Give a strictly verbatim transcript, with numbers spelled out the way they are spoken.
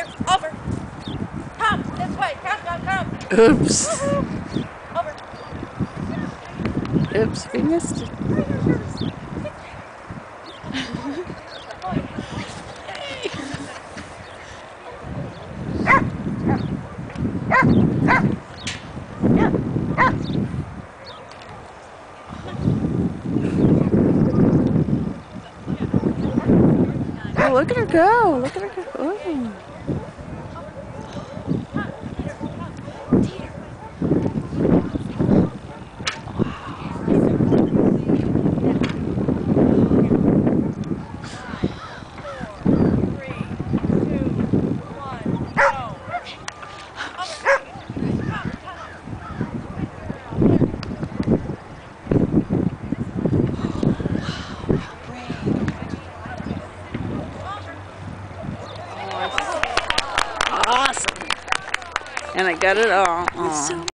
Here, over. Come, this way. Come, come, come. Oops. Over. Oops, we missed it. Oh, look at her go. Look at her go. Oh. Awesome. And I got it all. Aw.